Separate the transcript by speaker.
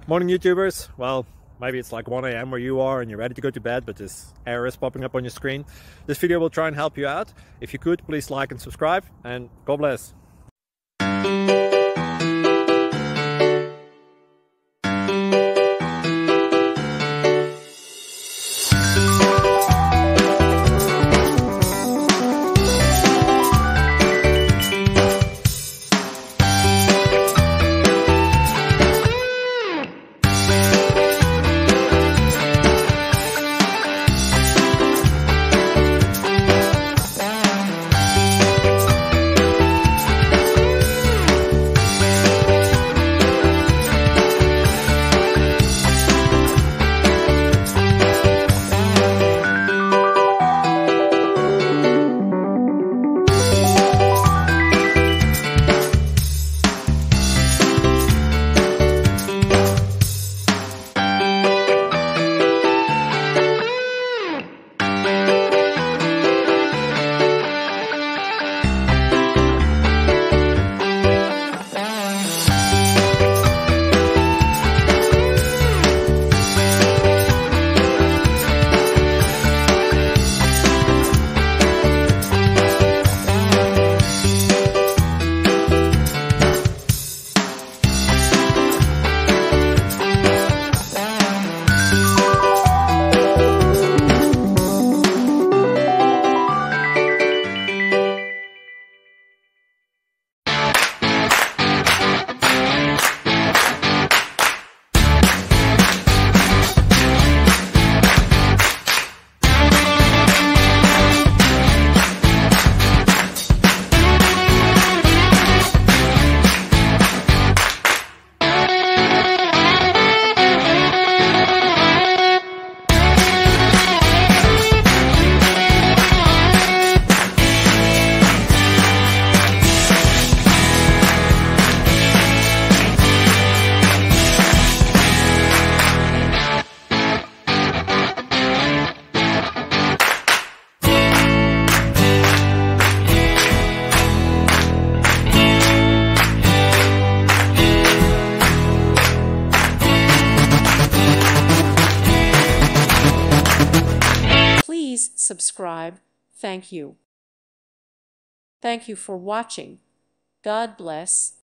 Speaker 1: Morning YouTubers. Well, maybe it's like 1 a.m. where you are and you're ready to go to bed, but this error is popping up on your screen. This video will try and help you out. If you could, please like and subscribe, and God bless.
Speaker 2: Please subscribe. Thank you. Thank you for watching. God bless.